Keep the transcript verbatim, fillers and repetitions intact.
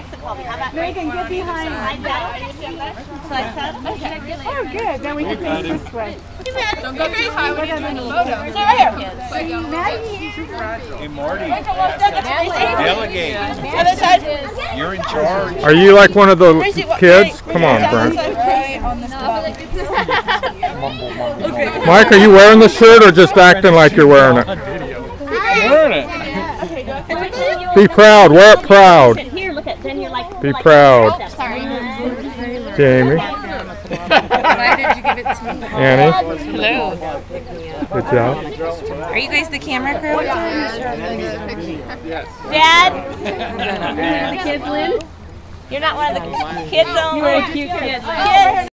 Alexa called me. How about Megan, get behind. Side saddle? Side saddle? Okay. Oh, good. Then we can face this way. Don't go too high when you're doing a photo. Stay right here. Hey, Marty. Delegate. Delegate. Other side. You're in charge. Are you like one of the kids? Come on, Brent. Mike, are you wearing the shirt or just acting like you're wearing it? Wearing it. Be proud. Wear it proud. Here, look at. Then you're like. Be proud. Sorry. Jamie. Why did you give it to me? Annie. Hello. Good job. Are you guys the camera crew? Dad. The kids, Lynn. You're not one of the kids only. You were a cute kid. Kids.